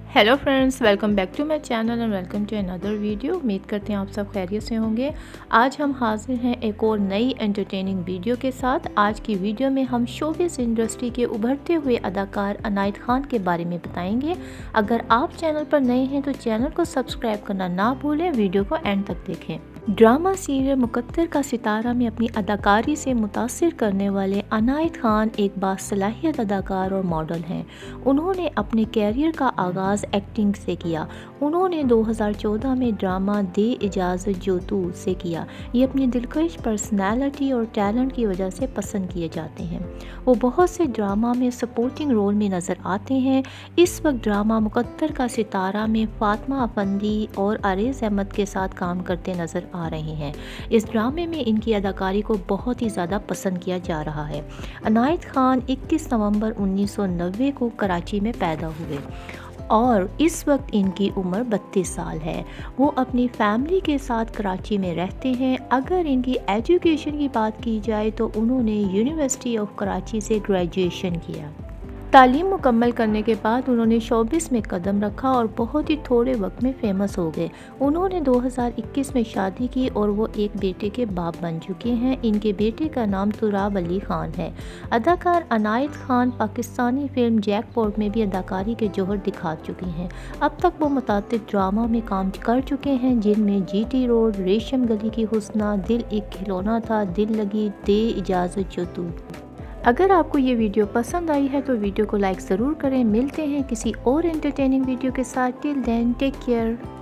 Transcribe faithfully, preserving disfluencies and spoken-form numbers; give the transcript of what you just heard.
Hello friends, welcome back to my channel and welcome to another video. उम्मीद करते हैं आप सब खैरियत से होंगे। आज हम हाजिर हैं एक और नई एंटरटेनिंग वीडियो के साथ। आज की वीडियो में हम शोबिज़ इंडस्ट्री के उभरते हुए अदाकार अनायत खान के बारे में बताएंगे। अगर आप चैनल पर नए हैं तो चैनल को सब्सक्राइब करना ना भूलें, वीडियो को एंड तक देखें। ड्रामा सीरियल मुकद्दर का सितारा में अपनी अदाकारी से मुतासिर करने वाले अनायत खान एक बासलाहियत अदाकार और मॉडल हैं। उन्होंने अपने कैरियर का आगाज़ एक्टिंग से किया। उन्होंने दो हज़ार चौदह में ड्रामा दे इजाज़त जो तू से किया। ये अपनी दिलकश पर्सनैलिटी और टैलेंट की वजह से पसंद किए जाते हैं। वो बहुत से ड्रामा में सपोर्टिंग रोल में नज़र आते हैं। इस वक्त ड्रामा मुकद्दर का सितारा में फातिमा अफंदी और अरेज़ अहमद के साथ काम करते नज़र आ रहे हैं। इस ड्रामे में इनकी अदाकारी को बहुत ही ज़्यादा पसंद किया जा रहा है। अनायत खान इक्कीस नवंबर उन्नीस सौ नब्बे को कराची में पैदा हुए और इस वक्त इनकी उम्र बत्तीस साल है। वो अपनी फैमिली के साथ कराची में रहते हैं। अगर इनकी एजुकेशन की बात की जाए तो उन्होंने यूनिवर्सिटी ऑफ कराची से ग्रेजुएशन किया। तालीम मुकम्मल करने के बाद उन्होंने शोबिस में कदम रखा और बहुत ही थोड़े वक्त में फेमस हो गए। उन्होंने दो हज़ार इक्कीस में शादी की और वो एक बेटे के बाप बन चुके हैं। इनके बेटे का नाम तुराब अली खान है। अदाकार अनायत खान पाकिस्तानी फिल्म जैकपॉट में भी अदाकारी के जौहर दिखा चुके हैं। अब तक वो मुताबिक ड्रामा में काम कर चुके हैं, जिनमें जीटी रोड, रेशम गली की हुस्ना, दिल एक खिलौना था, दिल लगी, दे इजाज़त जो तू। अगर आपको ये वीडियो पसंद आई है तो वीडियो को लाइक ज़रूर करें। मिलते हैं किसी और एंटरटेनिंग वीडियो के साथ। Till then take care.